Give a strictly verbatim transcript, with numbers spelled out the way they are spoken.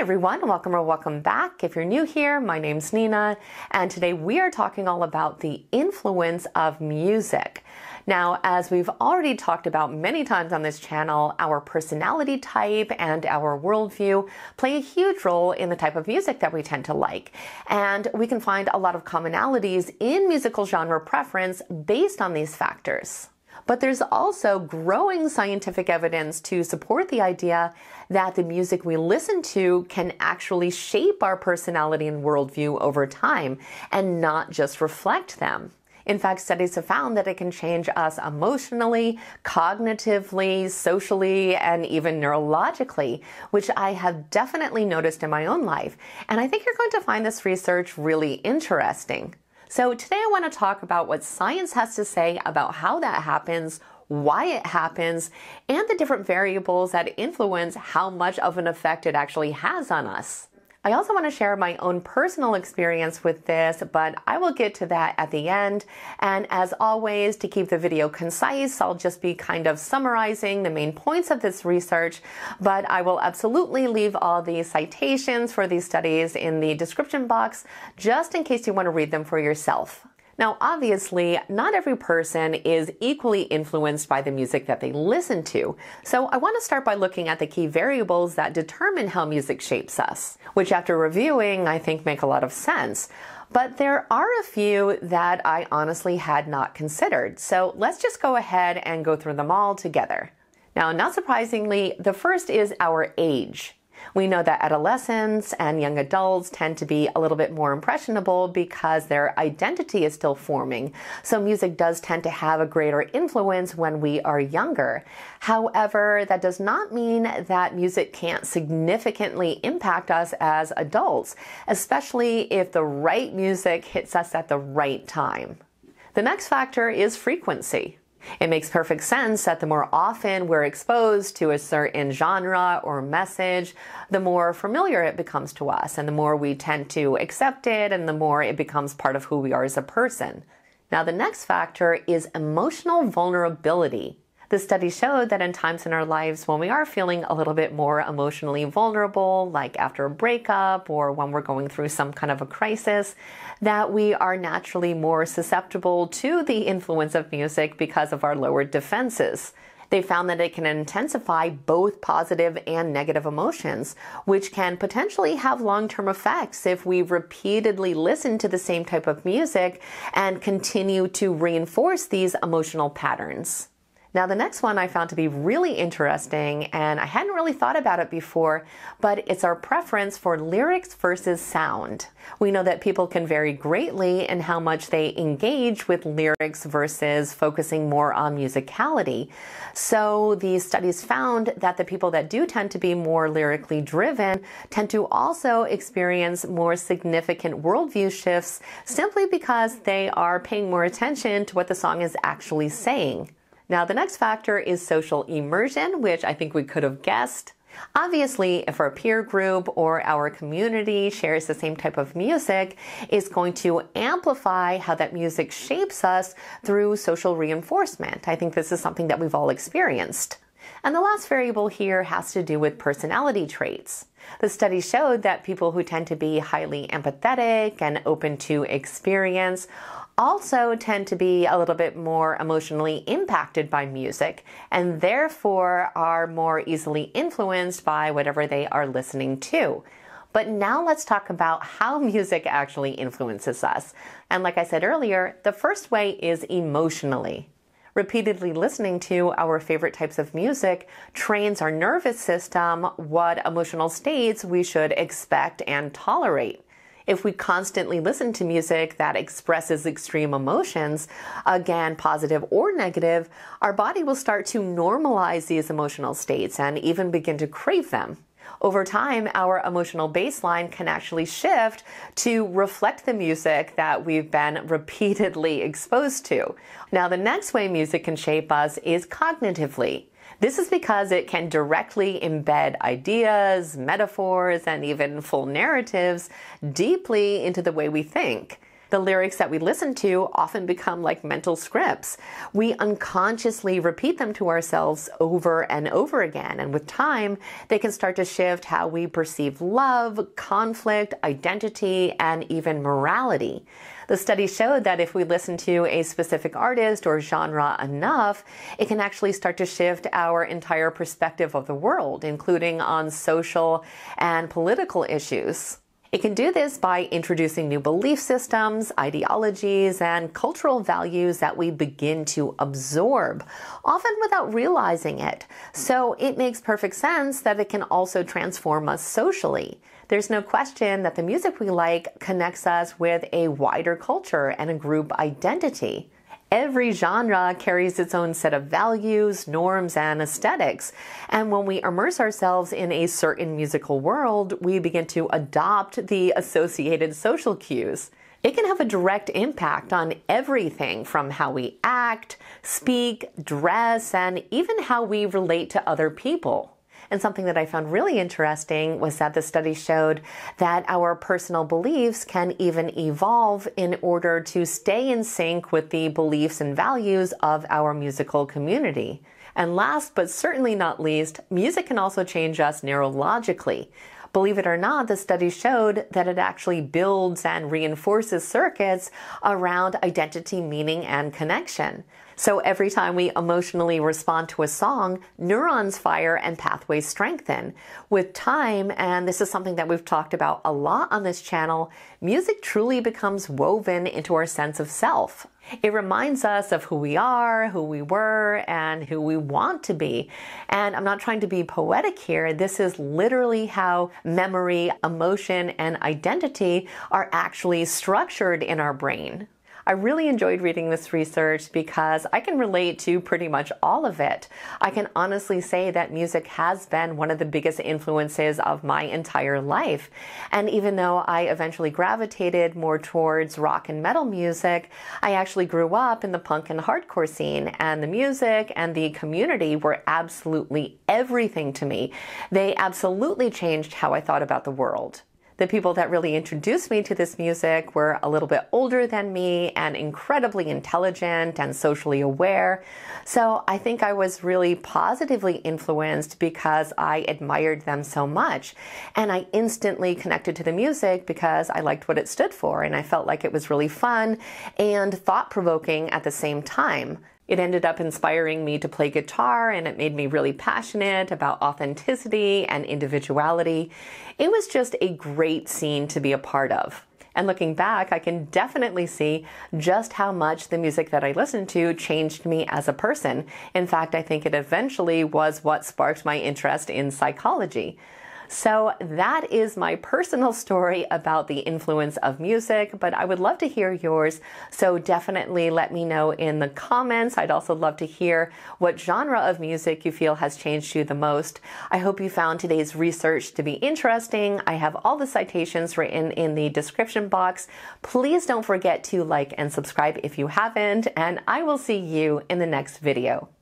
everyone, welcome or welcome back. If you're new here, my name's Nina, and today we are talking all about the influence of music. Now, as we've already talked about many times on this channel, our personality type and our worldview play a huge role in the type of music that we tend to like. And we can find a lot of commonalities in musical genre preference based on these factors. But there's also growing scientific evidence to support the idea that the music we listen to can actually shape our personality and worldview over time and not just reflect them. In fact, studies have found that it can change us emotionally, cognitively, socially, and even neurologically, which I have definitely noticed in my own life. And I think you're going to find this research really interesting. So today I want to talk about what science has to say about how that happens, why it happens, and the different variables that influence how much of an effect it actually has on us. I also want to share my own personal experience with this, but I will get to that at the end. And as always, to keep the video concise, I'll just be kind of summarizing the main points of this research, but I will absolutely leave all the citations for these studies in the description box, just in case you want to read them for yourself. Now, obviously, not every person is equally influenced by the music that they listen to. So I want to start by looking at the key variables that determine how music shapes us, which after reviewing, I think make a lot of sense. But there are a few that I honestly had not considered. So let's just go ahead and go through them all together. Now, not surprisingly, the first is our age. We know that adolescents and young adults tend to be a little bit more impressionable because their identity is still forming. So music does tend to have a greater influence when we are younger. However, that does not mean that music can't significantly impact us as adults, especially if the right music hits us at the right time. The next factor is frequency. It makes perfect sense that the more often we're exposed to a certain genre or message, the more familiar it becomes to us, and the more we tend to accept it, and the more it becomes part of who we are as a person. Now, the next factor is emotional vulnerability. The study showed that in times in our lives when we are feeling a little bit more emotionally vulnerable, like after a breakup or when we're going through some kind of a crisis, that we are naturally more susceptible to the influence of music because of our lowered defenses. They found that it can intensify both positive and negative emotions, which can potentially have long-term effects if we repeatedly listen to the same type of music and continue to reinforce these emotional patterns. Now, the next one I found to be really interesting, and I hadn't really thought about it before, but it's our preference for lyrics versus sound. We know that people can vary greatly in how much they engage with lyrics versus focusing more on musicality. So these studies found that the people that do tend to be more lyrically driven tend to also experience more significant worldview shifts simply because they are paying more attention to what the song is actually saying. Now, the next factor is social immersion, which I think we could have guessed. Obviously, if our peer group or our community shares the same type of music, it's going to amplify how that music shapes us through social reinforcement. I think this is something that we've all experienced. And the last variable here has to do with personality traits. The study showed that people who tend to be highly empathetic and open to experience also tend to be a little bit more emotionally impacted by music and therefore are more easily influenced by whatever they are listening to. But now let's talk about how music actually influences us. And like I said earlier, the first way is emotionally. Repeatedly listening to our favorite types of music trains our nervous system what emotional states we should expect and tolerate. If we constantly listen to music that expresses extreme emotions, again, positive or negative, our body will start to normalize these emotional states and even begin to crave them. Over time, our emotional baseline can actually shift to reflect the music that we've been repeatedly exposed to. Now, the next way music can shape us is cognitively. This is because it can directly embed ideas, metaphors, and even full narratives deeply into the way we think. The lyrics that we listen to often become like mental scripts. We unconsciously repeat them to ourselves over and over again, and with time, they can start to shift how we perceive love, conflict, identity, and even morality. The study showed that if we listen to a specific artist or genre enough, it can actually start to shift our entire perspective of the world, including on social and political issues. It can do this by introducing new belief systems, ideologies, and cultural values that we begin to absorb, often without realizing it. So it makes perfect sense that it can also transform us socially. There's no question that the music we like connects us with a wider culture and a group identity. Every genre carries its own set of values, norms, and aesthetics. And when we immerse ourselves in a certain musical world, we begin to adopt the associated social cues. It can have a direct impact on everything from how we act, speak, dress, and even how we relate to other people. And something that I found really interesting was that the study showed that our personal beliefs can even evolve in order to stay in sync with the beliefs and values of our musical community. And last but certainly not least, music can also change us neurologically. Believe it or not, the study showed that it actually builds and reinforces circuits around identity, meaning, and connection. So every time we emotionally respond to a song, neurons fire and pathways strengthen. With time, and this is something that we've talked about a lot on this channel, music truly becomes woven into our sense of self. It reminds us of who we are, who we were, and who we want to be. And I'm not trying to be poetic here. This is literally how memory, emotion, and identity are actually structured in our brain. I really enjoyed reading this research because I can relate to pretty much all of it. I can honestly say that music has been one of the biggest influences of my entire life. And even though I eventually gravitated more towards rock and metal music, I actually grew up in the punk and hardcore scene, and the music and the community were absolutely everything to me. They absolutely changed how I thought about the world. The people that really introduced me to this music were a little bit older than me and incredibly intelligent and socially aware. So I think I was really positively influenced because I admired them so much. And I instantly connected to the music because I liked what it stood for, and I felt like it was really fun and thought-provoking at the same time. It ended up inspiring me to play guitar, and it made me really passionate about authenticity and individuality. It was just a great scene to be a part of. And looking back, I can definitely see just how much the music that I listened to changed me as a person. In fact, I think it eventually was what sparked my interest in psychology. So that is my personal story about the influence of music, but I would love to hear yours. So definitely let me know in the comments. I'd also love to hear what genre of music you feel has changed you the most. I hope you found today's research to be interesting. I have all the citations written in the description box. Please don't forget to like and subscribe if you haven't, and I will see you in the next video.